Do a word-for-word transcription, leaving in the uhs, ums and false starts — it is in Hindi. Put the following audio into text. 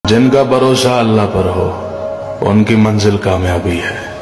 जिनका भरोसा अल्लाह पर हो उनकी मंजिल कामयाबी है।